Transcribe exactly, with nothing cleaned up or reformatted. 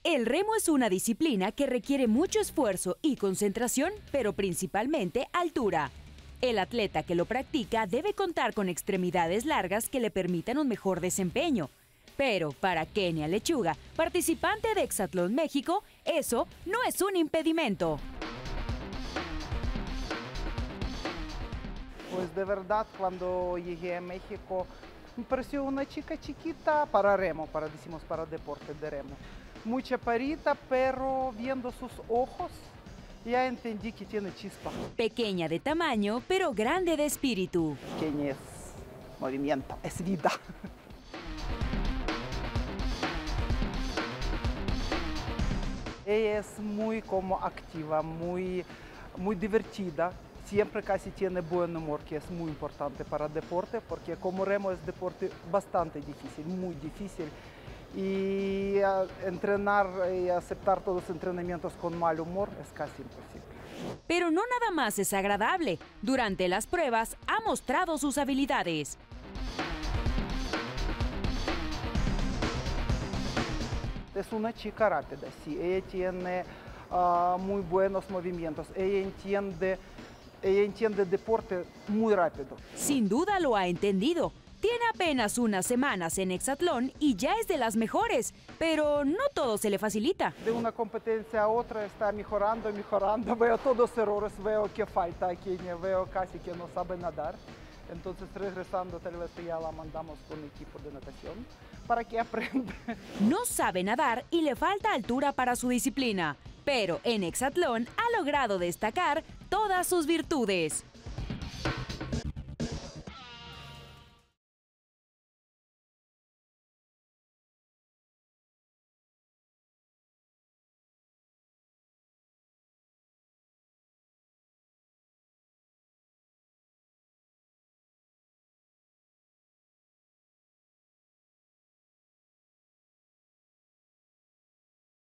El remo es una disciplina que requiere mucho esfuerzo y concentración, pero principalmente altura. El atleta que lo practica debe contar con extremidades largas que le permitan un mejor desempeño. Pero para Kenia Lechuga, participante de Exatlón México, eso no es un impedimento. Pues de verdad, cuando llegué a México, me pareció una chica chiquita para remo, para, decimos, para deporte de remo. Muy chaparrita, pero viendo sus ojos, ya entendí que tiene chispa. Pequeña de tamaño, pero grande de espíritu. Kenia es movimiento, es vida. Ella es muy como activa, muy, muy divertida. Siempre casi tiene buen humor, que es muy importante para el deporte, porque como remo es deporte bastante difícil, muy difícil. Y uh, entrenar y aceptar todos los entrenamientos con mal humor es casi imposible. Pero no nada más es agradable. Durante las pruebas ha mostrado sus habilidades. Es una chica rápida, sí, ella tiene uh, muy buenos movimientos, ella entiende, ella entiende deporte muy rápido. Sin duda lo ha entendido. Tiene apenas unas semanas en Exatlón y ya es de las mejores, pero no todo se le facilita. De una competencia a otra está mejorando, mejorando, veo todos los errores, veo que falta aquí, veo casi que no sabe nadar. Entonces, regresando, tal vez ya la mandamos con un equipo de natación para que aprenda. No sabe nadar y le falta altura para su disciplina, pero en Exatlón ha logrado destacar todas sus virtudes.